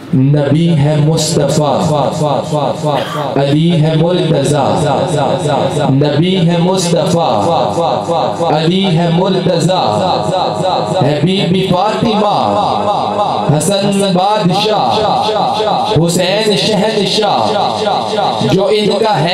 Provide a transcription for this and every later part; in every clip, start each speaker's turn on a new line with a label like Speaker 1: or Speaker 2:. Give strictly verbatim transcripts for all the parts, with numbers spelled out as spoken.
Speaker 1: नबी है मुस्तफा, अली है मुर्तजा। नबी है मुस्तफा, अली है मुर्तजा, है बीबी फातिमा, हसन बादशाह, हुसैन शहनशाह। जो इनका है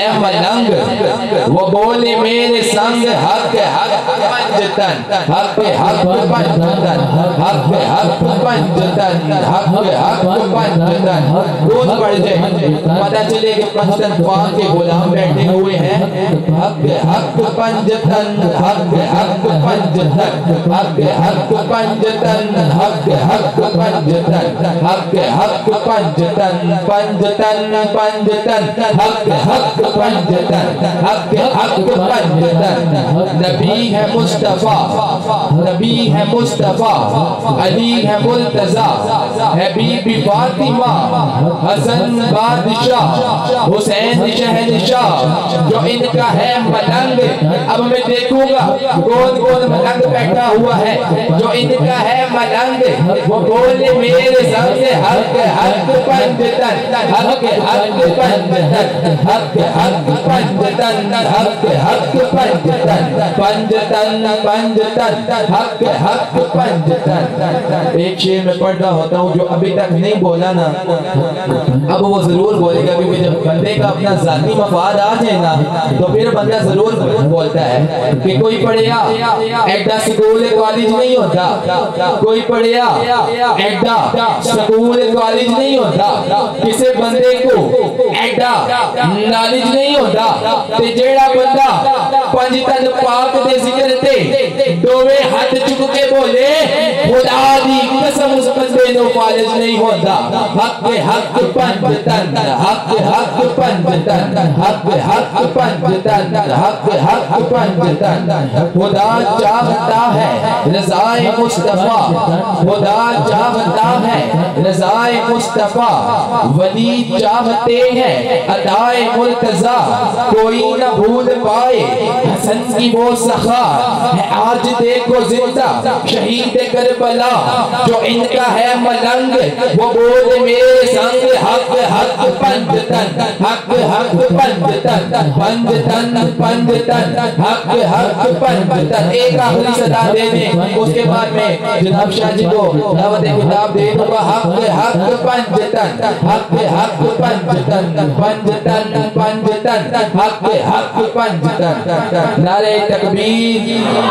Speaker 1: मलंग वो बोले मेरे संग हक हक पंजतन, हक हक पंजतन, हक हक पंजतन, हक हक पंजतन। रोज पढ़ जाए पता चले कि पंजतन पाक के गुलाम बैठे हुए हैं। हक हक पंजतन, हक हक पंजतन, हक हक पंजतन, हक हक पंजतन, हक हक पंजतन, पंजतन पंजतन, हक हक पंजतन, हक हक पंजतन। नबी है मुस्तफा, नबी है मुस्तफा, अली है मुर्तजा, है बीबी फातिमा, हसन बादशाह, हुसैन शहनशाह। जो इनका है मलंग, अब मैं देखूंगा कौन कौन मलंग बैठा हुआ है। जो इनका है मलंग वो बोले मेरे सामने हक हक पंजतन, हक हक पंजतन, हक हक पंजतन, हक हक पंजतन, पंजतन पंजतन, हक हक पंजतन। एक शेर में पढ़ रहा होता हूँ जो अभी तक नहीं बोला ना, अब वो जरूर बोलेगा, क्योंकि जब बंदे का अपना जाती मफाद आ जाए ना तो फिर बंदा जरूर बोलता है कि कोई पढ़िया एडा स्कूल कॉलेज नहीं होता, कोई पढ़िया एडा स्कूल कॉलेज नहीं होता, किसी बंदे को एडा नॉलेज नहीं होता। ते जेड़ा बंदा पंज तन पाक दे जिक्र ते दोवे हाथ चुक के बोले खुदा दी कसम उस बंदे नो कॉलेज नहीं होता। हक हक पंजतन, हक हक पंजतन, हक हक पंजतन, हक हक पंजतन। खुदा चाहता है रज़ाए मुस्तफा, खुदा चाहता है रज़ाए मुस्तफा, वली चाहते हैं अदाए मुर्तजा। कोई न भूल पाए हसन की वो सखा है, आज देखो जिंदा शहीद करबला। जो इनका है मलंग वो बोल मेरे संग हक हक पंजतन, हक हक पंजतन, पंजतन पंजतन, हक हक पंजतन। एक आखिरी सदा दे दें, उसके बाद में जनाब शाह जी को दावत किताब दे दूंगा। हक हक पंजतन, हक हक पंजतन, पंजतन पंजतन, हक हक पंजतन। नारे तकबीर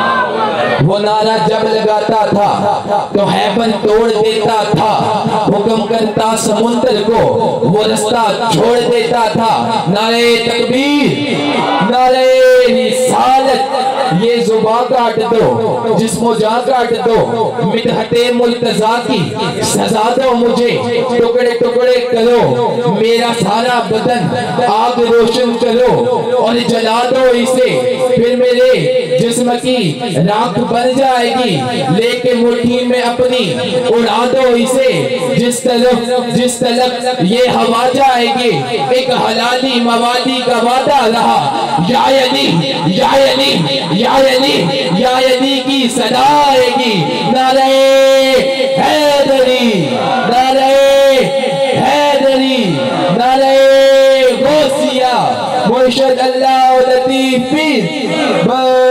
Speaker 1: वो नारा जब लगाता था तो हैबन तोड़ देता था, हुक्म करता समुद्र को वो रास्ता छोड़ देता था। नारे तकबीर, नारे रिसालत। ये जुबान काट दो, जिस्मो जान काट दो, मिदहते मुर्तजा की सजा दो मुझे। टुकड़े टुकड़े करो मेरा सारा बदन, आग रोशन करो और जला दो इसे, फिर मेरे जिस्म की राख बन जाएगी। लेके मुट्ठी में अपनी उड़ा दो इसे, जिस तरफ जिस तरफ ये हवा जाएगी। एक हलाली मवादी का वादा रहा, या अली या अली या अली या अली की सदा आएगी। नारे हैदरी, नारे हैदरी, नारे गौसिया, मुर्शिद अल्लाह लतीफ।